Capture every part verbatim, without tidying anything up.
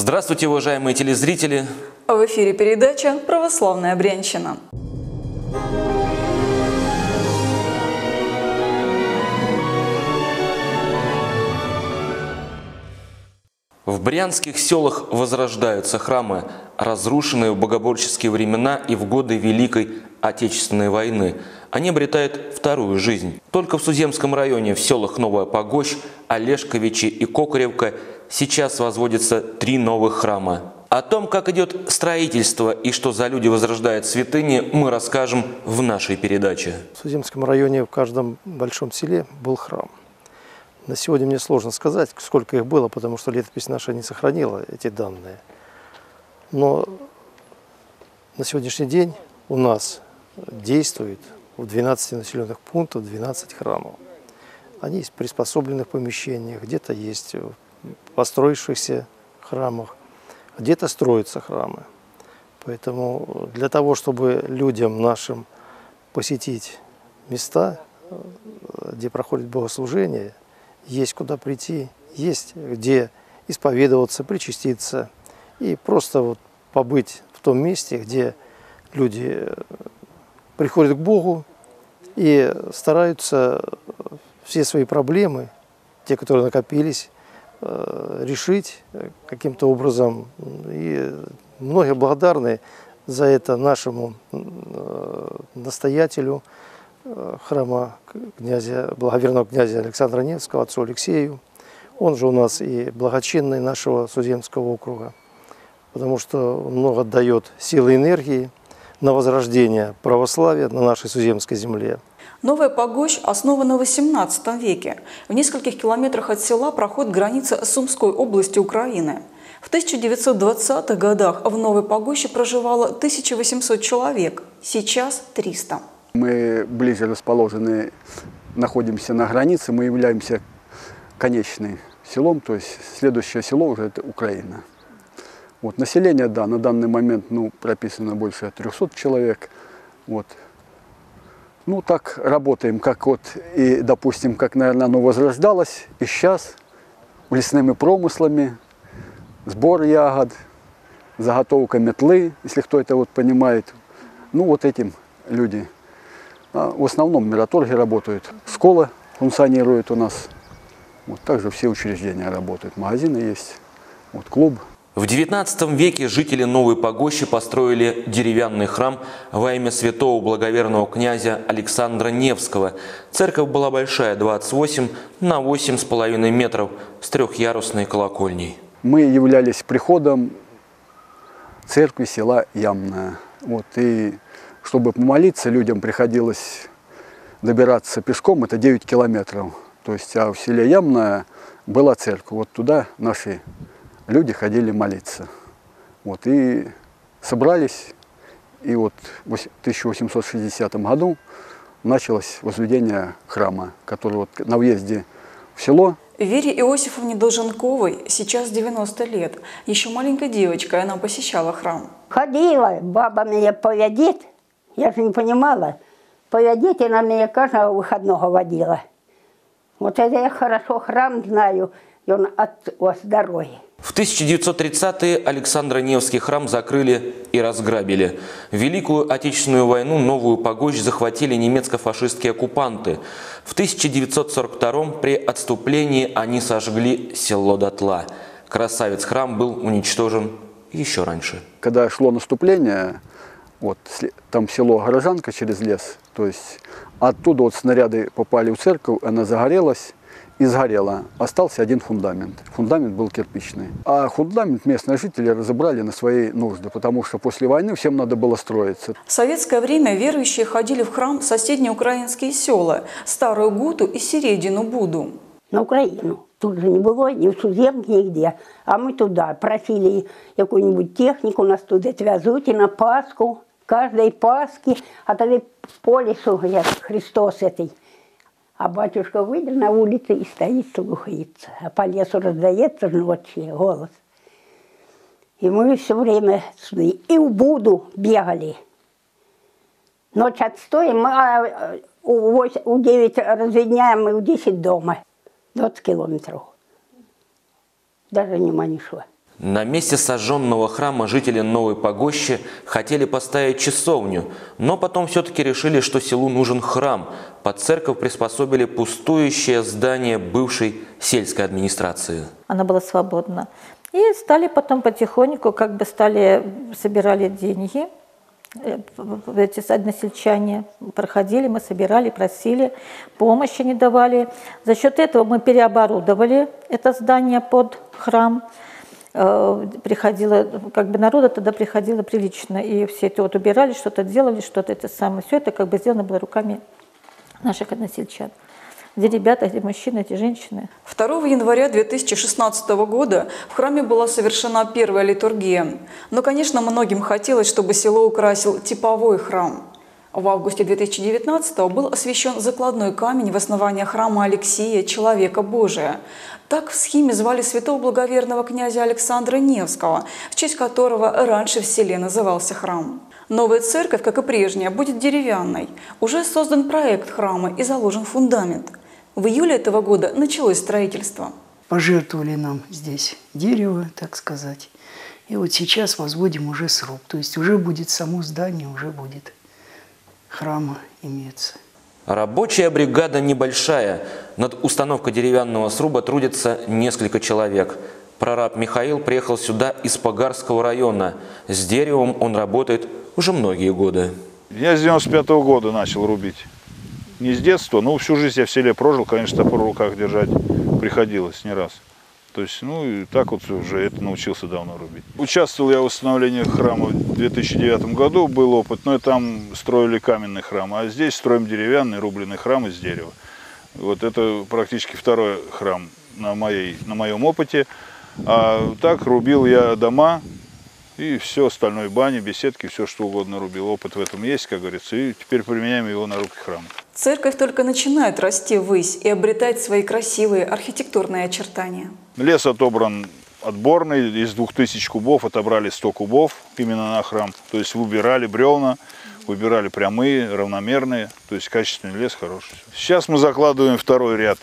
Здравствуйте, уважаемые телезрители! В эфире передача «Православная Брянщина». В брянских селах возрождаются храмы, разрушенные в богоборческие времена и в годы Великой Отечественной войны. Они обретают вторую жизнь. Только в Суземском районе, в селах Новая Погощ, Олешковичи и Кокоревка сейчас возводятся три новых храма. О том, как идет строительство и что за люди возрождают святыни, мы расскажем в нашей передаче. В Суземском районе в каждом большом селе был храм. На сегодня мне сложно сказать, сколько их было, потому что летопись наша не сохранила эти данные. Но на сегодняшний день у нас действует в двенадцати населенных пунктах двенадцать храмов. Они есть в приспособленных помещениях, где-то есть в построившихся храмах, где-то строятся храмы. Поэтому для того, чтобы людям нашим посетить места, где проходит богослужение, есть куда прийти, есть где исповедоваться, причаститься и просто вот побыть в том месте, где люди приходят к Богу и стараются все свои проблемы, те, которые накопились, решить каким-то образом. И многие благодарны за это нашему настоятелю храма князя, благоверного князя Александра Невского, отцу Алексею. Он же у нас и благочинный нашего Суземского округа, потому что он много дает силы и энергии на возрождение православия на нашей Суземской земле. Новая Погощ основана в восемнадцатом веке. В нескольких километрах от села проходит граница Сумской области Украины. В тысяча девятьсот двадцатых годах в Новой Погоще проживало тысяча восемьсот человек, сейчас триста. Мы ближе расположены, находимся на границе, мы являемся конечным селом, то есть следующее село уже это Украина. Вот, население, да, на данный момент ну, прописано больше трёхсот человек. Вот. Ну, так работаем, как вот, и, допустим, как, наверное, оно возрождалось, и сейчас лесными промыслами, сбор ягод, заготовка метлы, если кто это вот понимает. Ну, вот этим люди. А в основном мираторги работают, школа функционирует у нас, вот, также все учреждения работают, магазины есть, вот, клуб. В девятнадцатом веке жители Новой Погощи построили деревянный храм во имя святого благоверного князя Александра Невского. Церковь была большая, двадцать восемь на восемь с половиной метров, с трехъярусной колокольней. Мы являлись приходом церкви села Ямное. Вот, и чтобы помолиться, людям приходилось добираться пешком, это девять километров. То есть, а в селе Ямное была церковь, вот туда наши люди ходили молиться. Вот, и собрались, и вот в тысяча восемьсот шестидесятом году началось возведение храма, который вот на въезде в село. Вере Иосифовне Долженковой сейчас девяносто лет. Еще маленькой девочкой она посещала храм. Ходила, баба меня поведет, я же не понимала, поведет, и она меня каждого выходного водила. Вот это я хорошо храм знаю, и он от, от дороги. В тысяча девятьсот тридцатые Александро-Невский храм закрыли и разграбили. В Великую Отечественную войну Новую Погощ захватили немецко-фашистские оккупанты. В тысяча девятьсот сорок втором при отступлении они сожгли село дотла. Красавец-храм был уничтожен еще раньше. Когда шло наступление, вот, там село Горожанка через лес, то есть оттуда вот снаряды попали в церковь, она загорелась. И сгорела. Остался один фундамент. Фундамент был кирпичный. А фундамент местные жители разобрали на свои нужды, потому что после войны всем надо было строиться. В советское время верующие ходили в храм в соседние украинские села – Старую Гуту и Середину Буду. На Украину. Тут же не было ни в Суземке, нигде. А мы туда просили какую-нибудь технику, нас туда отвезут и на Пасху. Каждой Пасхи, а тогда по лесу, я Христос этой. А батюшка выйдет на улицу и стоит, слухается. А по лесу раздается ночью голос. И мы все время шли. И в Буду бегали. Ночь отстоим, а у девяти разведняем, мы у десяти дома. двадцать километров. Даже нема не шло. На месте сожженного храма жители Новой Погощи хотели поставить часовню, но потом все-таки решили, что селу нужен храм. Под церковь приспособили пустующее здание бывшей сельской администрации. Она была свободна. И стали потом потихоньку, как бы стали, собирали деньги. Эти односельчане проходили, мы собирали, просили, помощи не давали. За счет этого мы переоборудовали это здание под храм. Приходило, как бы народа тогда приходило прилично, и все это вот убирали, что-то делали, что-то это самое. Все это как бы сделано было руками наших односельчан. Где ребята, где мужчины, где женщины. второго января две тысячи шестнадцатого года в храме была совершена первая литургия. Но, конечно, многим хотелось, чтобы село украсил типовой храм. В августе две тысячи девятнадцатого был освящен закладной камень в основании храма Алексия, Человека Божия. Так в схеме звали святого благоверного князя Александра Невского, в честь которого раньше в селе назывался храм. Новая церковь, как и прежняя, будет деревянной. Уже создан проект храма и заложен фундамент. В июле этого года началось строительство. Пожертвовали нам здесь дерево, так сказать. И вот сейчас возводим уже сруб. То есть уже будет само здание, уже будет храма иметься. Рабочая бригада небольшая. Над установкой деревянного сруба трудится несколько человек. Прораб Михаил приехал сюда из Пагарского района. С деревом он работает уже многие годы. Я с девяносто пятого года начал рубить. Не с детства, но всю жизнь я в селе прожил, конечно, топор в руках держать приходилось не раз. То есть, ну и так вот уже это научился давно рубить. Участвовал я в установлении храма в две тысячи девятом году, был опыт, но там строили каменный храм, а здесь строим деревянный рубленый храм из дерева. Вот это практически второй храм на, моей, на моем опыте. А так рубил я дома и все остальное, бани, беседки, все что угодно рубил. Опыт в этом есть, как говорится, и теперь применяем его на рубке храма. Церковь только начинает расти ввысь и обретать свои красивые архитектурные очертания. Лес отобран отборный, из двух тысяч кубов отобрали сто кубов именно на храм. То есть выбирали бревна, выбирали прямые, равномерные, то есть качественный лес хороший. Сейчас мы закладываем второй ряд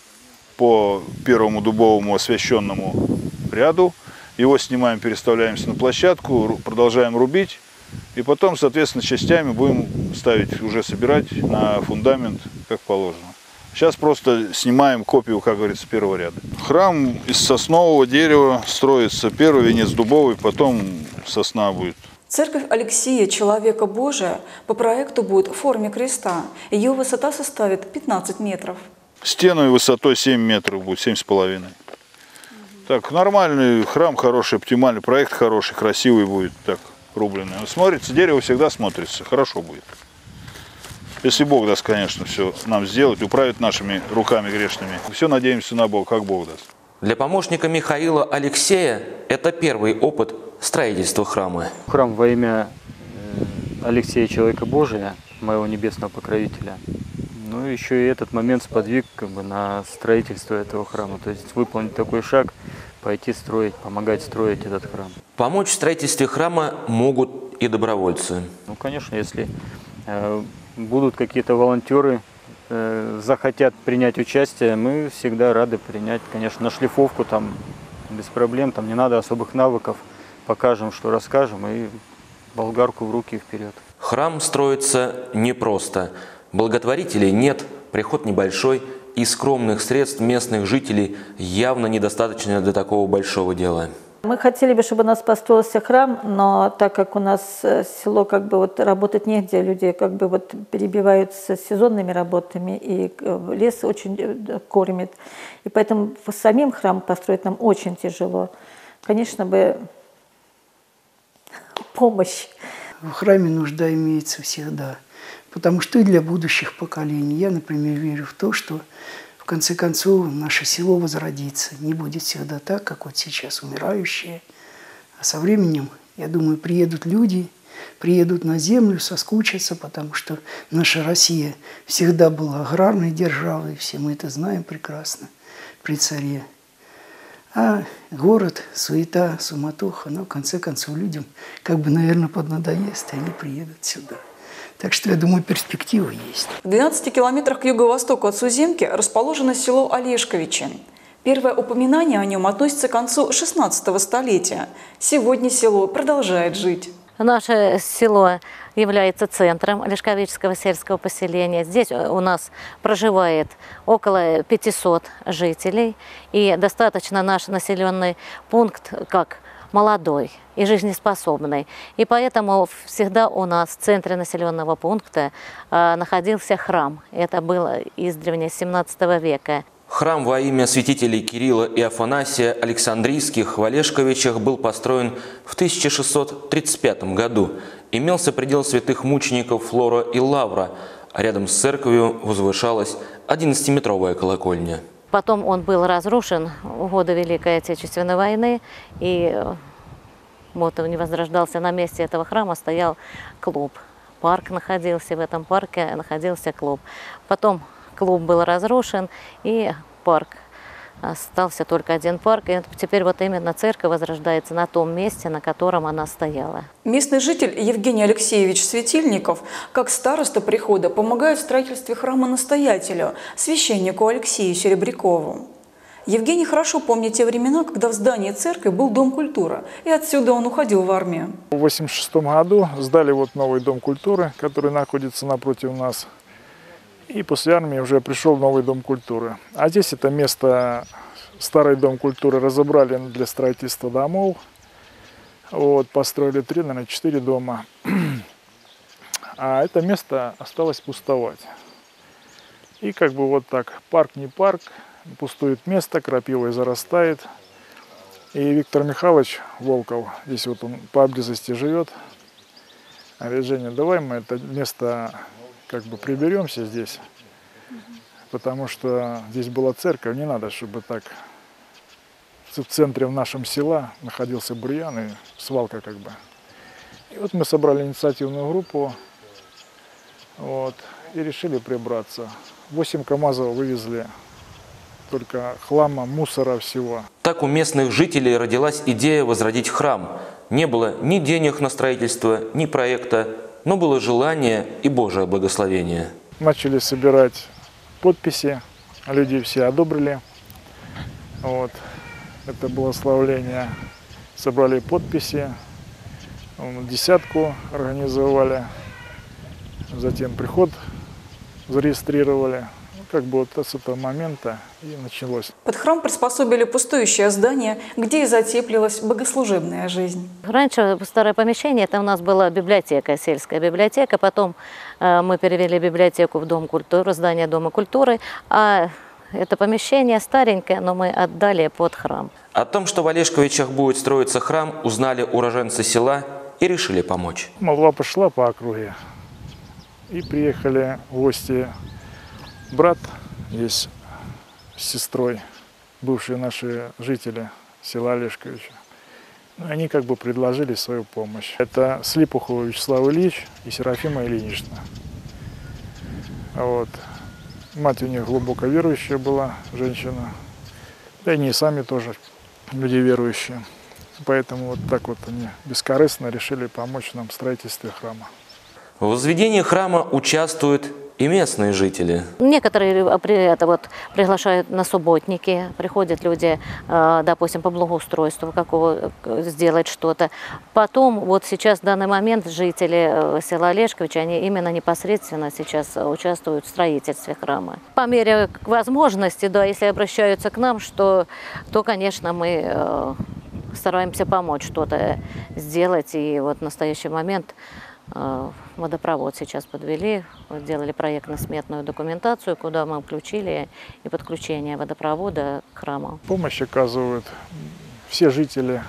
по первому дубовому освященному ряду. Его снимаем, переставляемся на площадку, продолжаем рубить. И потом, соответственно, частями будем ставить, уже собирать на фундамент, как положено. Сейчас просто снимаем копию, как говорится, первого ряда. Храм из соснового дерева строится. Первый венец дубовый, потом сосна будет. Церковь Алексия, Человека Божия, по проекту будет в форме креста. Ее высота составит пятнадцать метров. Стеной высотой семь метров будет, семь с половиной. Так, нормальный храм, хороший, оптимальный, проект хороший, красивый будет, так, рубленый. Смотрится, дерево всегда смотрится, хорошо будет. Если Бог даст, конечно, все нам сделать, управить нашими руками грешными. Все надеемся на Бога, как Бог даст. Для помощника Михаила Алексея это первый опыт строительства храма. Храм во имя Алексея, Человека Божия, моего небесного покровителя. Ну, еще и этот момент сподвиг как бы на строительство этого храма. То есть выполнить такой шаг, пойти строить, помогать строить этот храм. Помочь в строительстве храма могут и добровольцы. Ну, конечно, если э, будут какие-то волонтеры, э, захотят принять участие, мы всегда рады принять. Конечно, на шлифовку там без проблем, там не надо особых навыков. Покажем, что расскажем, и болгарку в руки и вперед. Храм строится непросто. Благотворителей нет, приход небольшой, и скромных средств местных жителей явно недостаточно для такого большого дела. Мы хотели бы, чтобы у нас построился храм, но так как у нас село как бы вот работать негде, люди как бы вот перебиваются сезонными работами, и лес очень кормит. И поэтому самим храм построить нам очень тяжело. Конечно бы помощь. В храме нужда имеется всегда. Потому что и для будущих поколений. Я, например, верю в то, что в конце концов наше село возродится. Не будет всегда так, как вот сейчас умирающее. А со временем, я думаю, приедут люди, приедут на землю, соскучатся, потому что наша Россия всегда была аграрной державой, все мы это знаем прекрасно при царе. А город, суета, суматоха, но в конце концов людям как бы, наверное, поднадоест, и они приедут сюда. Так что, я думаю, перспектива есть. В двенадцати километрах к юго-востоку от Суземки расположено село Олешковичи. Первое упоминание о нем относится к концу шестнадцатого столетия. Сегодня село продолжает жить. Наше село является центром Лешковического сельского поселения. Здесь у нас проживает около пятисот жителей. И достаточно наш населенный пункт как молодой и жизнеспособный. И поэтому всегда у нас в центре населенного пункта э, находился храм. Это было издревле семнадцатого века. Храм во имя святителей Кирилла и Афанасия Александрийских в Олешковичах был построен в тысяча шестьсот тридцать пятом году. Имелся предел святых мучеников Флора и Лавра, а рядом с церковью возвышалась одиннадцатиметровая колокольня. Потом он был разрушен в годы Великой Отечественной войны, и вот он не возрождался. На месте этого храма стоял клуб. Парк находился, в этом парке находился клуб. Потом клуб был разрушен, и парк. Остался только один парк, и теперь вот именно церковь возрождается на том месте, на котором она стояла. Местный житель Евгений Алексеевич Светильников, как староста прихода, помогает в строительстве храма настоятелю, священнику Алексею Серебрякову. Евгений хорошо помнит те времена, когда в здании церкви был Дом культуры, и отсюда он уходил в армию. В восемьдесят шестом году сдали вот новый Дом культуры, который находится напротив нас. И после армии уже пришел новый Дом культуры. А здесь это место, старый Дом культуры разобрали для строительства домов. Вот, построили три, наверное, четыре дома. А это место осталось пустовать. И как бы вот так, парк не парк, пустует место, крапивой зарастает. И Виктор Михайлович Волков, здесь вот он поблизости живет. Говорит: Женя, давай мы это место как бы приберемся здесь, потому что здесь была церковь, не надо, чтобы так в центре в нашем села находился бурьян и свалка как бы. И вот мы собрали инициативную группу, вот, и решили прибраться. Восемь КАМАЗов вывезли только хлама, мусора всего. Так у местных жителей родилась идея возродить храм. Не было ни денег на строительство, ни проекта, но было желание и Божие благословение. Начали собирать подписи, люди все одобрили. Вот. Это благословление. Собрали подписи, десятку организовали, затем приход зарегистрировали. Как бы вот с этого момента и началось. Под храм приспособили пустующее здание, где и затеплилась богослужебная жизнь. Раньше старое помещение, это у нас была библиотека, сельская библиотека. Потом э, мы перевели библиотеку в Дом культуры, здание Дома культуры. А это помещение старенькое, но мы отдали под храм. О том, что в Олешковичах будет строиться храм, узнали уроженцы села и решили помочь. Молва пошла по округе. И приехали в гости. Брат есть с сестрой, бывшие наши жители села Олешковича. Ну, они как бы предложили свою помощь. Это Слипухов Вячеслав Ильич и Серафима Ильинична. Вот. Мать у них глубоко верующая была, женщина. Да и они сами тоже люди верующие. Поэтому вот так вот они бескорыстно решили помочь нам в строительстве храма. В возведении храма участвуют и местные жители. Некоторые это вот приглашают на субботники, приходят люди, допустим, по благоустройству какого сделать что-то. Потом, вот сейчас в данный момент жители села Олешковича, они именно непосредственно сейчас участвуют в строительстве храма. По мере возможности, да, если обращаются к нам, что, то, конечно, мы стараемся помочь что-то сделать. И вот в настоящий момент водопровод сейчас подвели, сделали проектно-сметную документацию, куда мы включили и подключение водопровода к храму. Помощь оказывают все жители.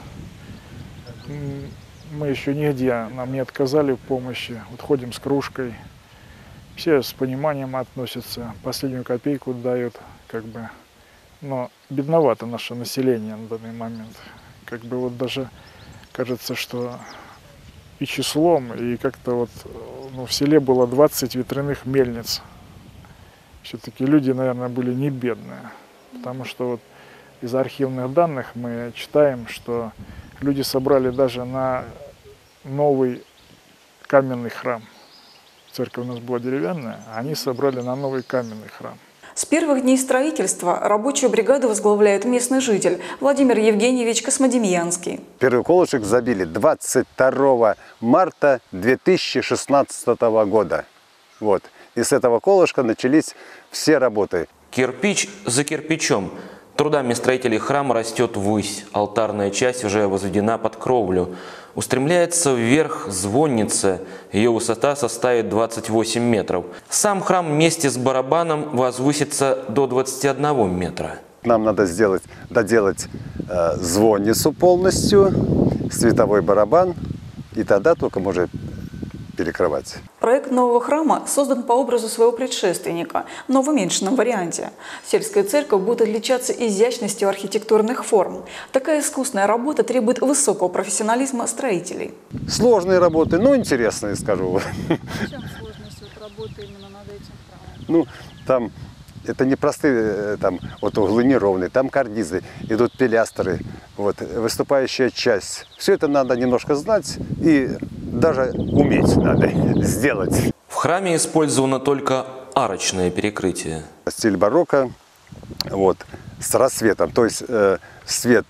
Мы еще нигде, нам не отказали в помощи. Вот ходим с кружкой. Все с пониманием относятся, последнюю копейку дают, как бы. Но бедновато наше население на данный момент. Как бы вот даже кажется, что и числом, и как-то вот ну, в селе было двадцать ветряных мельниц. Все-таки люди, наверное, были не бедные. Потому что вот из архивных данных мы читаем, что люди собрали даже на новый каменный храм. Церковь у нас была деревянная, а они собрали на новый каменный храм. С первых дней строительства рабочую бригаду возглавляет местный житель Владимир Евгеньевич Космодемьянский. Первый колышек забили двадцать второго марта две тысячи шестнадцатого года. Вот. И с этого колышка начались все работы. Кирпич за кирпичом. Трудами строителей храма растет ввысь. Алтарная часть уже возведена под кровлю. Устремляется вверх звонница. Ее высота составит двадцать восемь метров. Сам храм вместе с барабаном возвысится до двадцати одного метра. Нам надо сделать, доделать э, звонницу полностью, световой барабан, и тогда только можно перекрывать. Проект нового храма создан по образу своего предшественника, но в уменьшенном варианте. Сельская церковь будет отличаться изящностью архитектурных форм. Такая искусная работа требует высокого профессионализма строителей. Сложные работы, но интересные, скажу. В чем сложность вот работы именно над этим храмом? Ну, там это не простые, там вот углы неровные, там карнизы, идут пилястры, вот, выступающая часть. Все это надо немножко знать и даже уметь надо сделать. В храме использовано только арочное перекрытие. Стиль барокко, вот, с рассветом, то есть э, свет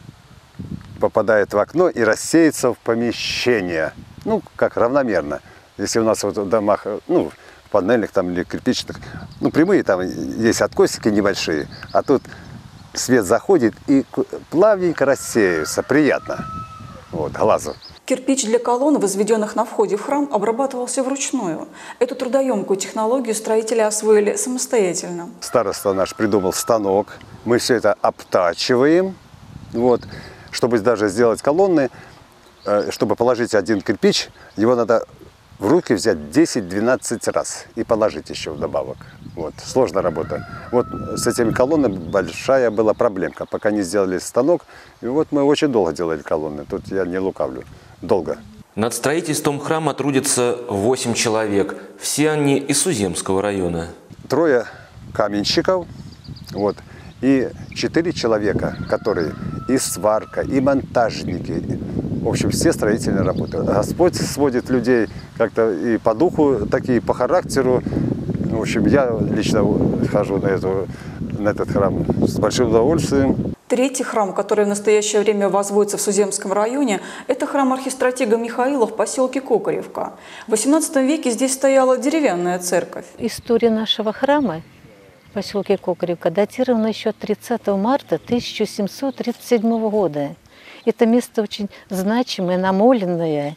попадает в окно и рассеется в помещение, ну, как равномерно. Если у нас вот в домах, ну, панельных там или кирпичных, ну, прямые там есть откосики небольшие, а тут свет заходит и плавненько рассеивается, приятно, вот, глазу. Кирпич для колонн, возведенных на входе в храм, обрабатывался вручную. Эту трудоемкую технологию строители освоили самостоятельно. Староста наш придумал станок, мы все это обтачиваем, вот, чтобы даже сделать колонны, чтобы положить один кирпич, его надо в руки взять десять-двенадцать раз и положить еще вдобавок. Вот. Сложная работа. Вот с этими колоннами большая была проблемка. Пока не сделали станок, и вот мы очень долго делали колонны. Тут я не лукавлю. Долго. Над строительством храма трудится восемь человек. Все они из Суземского района. Трое каменщиков, вот, и четыре человека, которые и сварка, и монтажники. В общем, все строительные работы. Господь сводит людей как-то и по духу, так и по характеру. В общем, я лично хожу на, эту, на этот храм с большим удовольствием. Третий храм, который в настоящее время возводится в Суземском районе, это храм архистратига Михаила в поселке Кокоревка. В восемнадцатом веке здесь стояла деревянная церковь. История нашего храма в поселке Кокоревка датирована еще тридцатого марта тысяча семьсот тридцать седьмого года. Это место очень значимое, намоленное.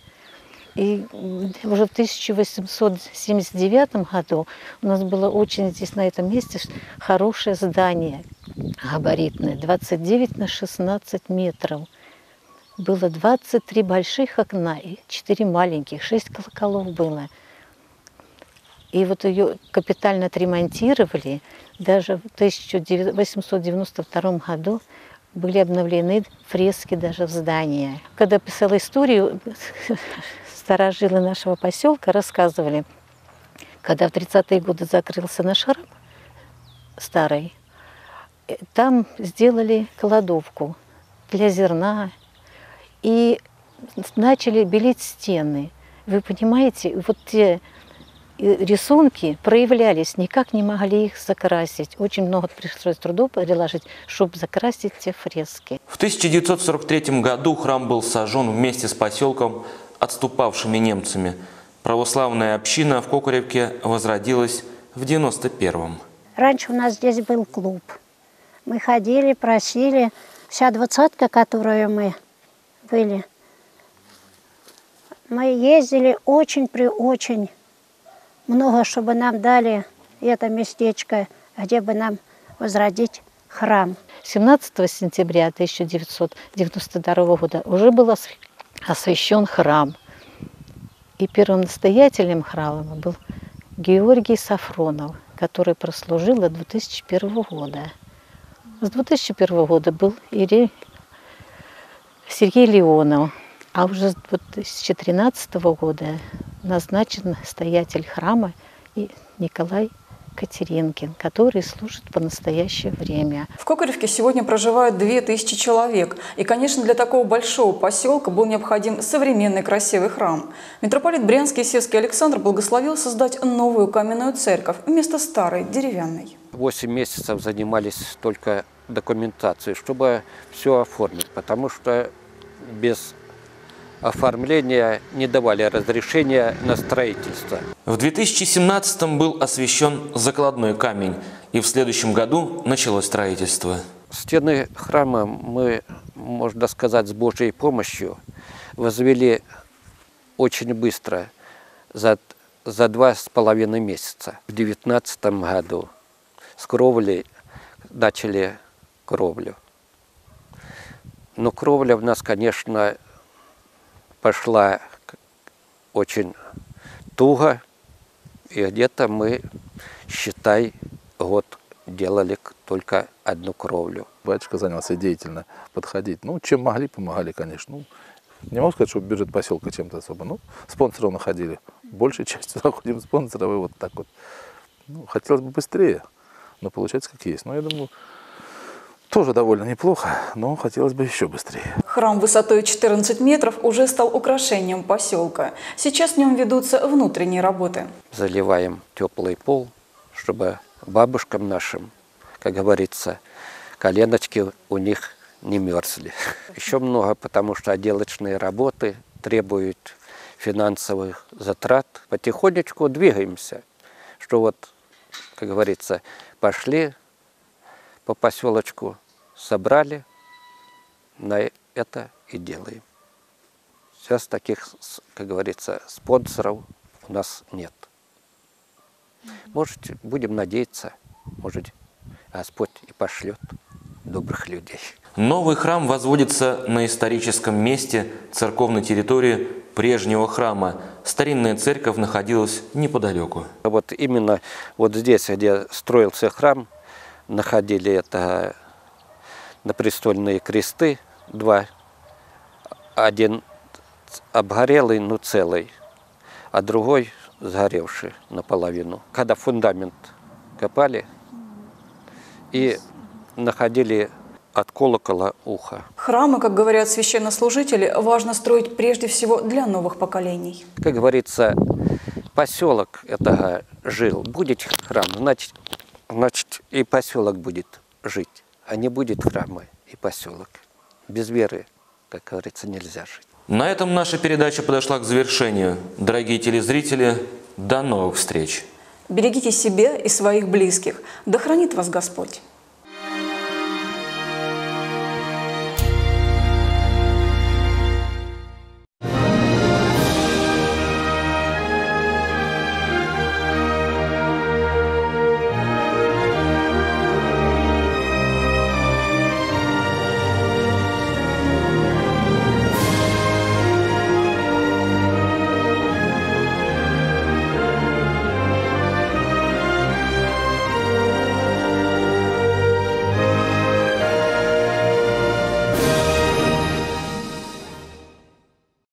И уже в тысяча восемьсот семьдесят девятом году у нас было очень здесь на этом месте хорошее здание габаритное, двадцать девять на шестнадцать метров. Было двадцать три больших окна и четыре маленьких, шесть колоколов было. И вот ее капитально отремонтировали. Даже в тысяча восемьсот девяносто втором году были обновлены фрески даже в здании. Когда писала историю, старожилы нашего поселка рассказывали, когда в тридцатые годы закрылся наш храм старый, там сделали кладовку для зерна и начали белить стены. Вы понимаете, вот те рисунки проявлялись, никак не могли их закрасить. Очень много пришлось трудов приложить, чтобы закрасить те фрески. В тысяча девятьсот сорок третьем году храм был сожжен вместе с поселком, отступавшими немцами. Православная община в Кокоревке возродилась в девяносто первом. Раньше у нас здесь был клуб. Мы ходили, просили. Вся двадцатка, которую мы были, мы ездили очень при очень много, чтобы нам дали это местечко, где бы нам возродить храм. семнадцатого сентября тысяча девятьсот девяносто второго года уже был освящен храм. И первым настоятелем храма был Георгий Сафронов, который прослужил до две тысячи первого года. С две тысячи первого года был Ирий Сергей Леонов, а уже с две тысячи тринадцатого года назначен настоятель храма и Николай Катеринкин, который служит по настоящее время. В Кокоревке сегодня проживают две тысячи человек. И, конечно, для такого большого поселка был необходим современный красивый храм. Митрополит Брянский и Севский Александр благословил создать новую каменную церковь вместо старой деревянной. восемь месяцев занимались только документацией, чтобы все оформить, потому что без оформления не давали разрешения на строительство. В две тысячи семнадцатом был освящен закладной камень, и в следующем году началось строительство. Стены храма мы, можно сказать, с Божьей помощью возвели очень быстро, за, за два с половиной месяца. В девятнадцатом году с кровлей начали кровлю. Но кровля у нас, конечно, пошла очень туго, и где-то мы, считай, год делали только одну кровлю. Батюшка занялся деятельно подходить. Ну, чем могли, помогали, конечно. Ну, не могу сказать, что бюджет поселка чем-то особо. Ну, спонсоров находили. Большей частью находим спонсоров, и вот так вот. Ну, хотелось бы быстрее, но получается как есть. Но я думаю, тоже довольно неплохо, но хотелось бы еще быстрее. Храм высотой четырнадцать метров уже стал украшением поселка. Сейчас в нем ведутся внутренние работы. Заливаем теплый пол, чтобы бабушкам нашим, как говорится, коленочки у них не мерзли. Еще много, потому что отделочные работы требуют финансовых затрат. Потихонечку двигаемся, что вот, как говорится, пошли по поселочку, собрали, на это и делаем. Сейчас таких, как говорится, спонсоров у нас нет. Может, будем надеяться, может, Господь и пошлет добрых людей. Новый храм возводится на историческом месте церковной территории прежнего храма. Старинная церковь находилась неподалеку. Вот именно вот здесь, где строился храм, находили это напрестольные кресты, два. Один обгорелый, но целый, а другой сгоревший наполовину. Когда фундамент копали и находили от колокола ухо. Храмы, как говорят священнослужители, важно строить прежде всего для новых поколений. Как говорится, поселок это жил, будет храм, значит, значит и поселок будет жить, а не будет храма и поселок. Без веры, как говорится, нельзя жить. На этом наша передача подошла к завершению. Дорогие телезрители, до новых встреч! Берегите себя и своих близких. Да хранит вас Господь!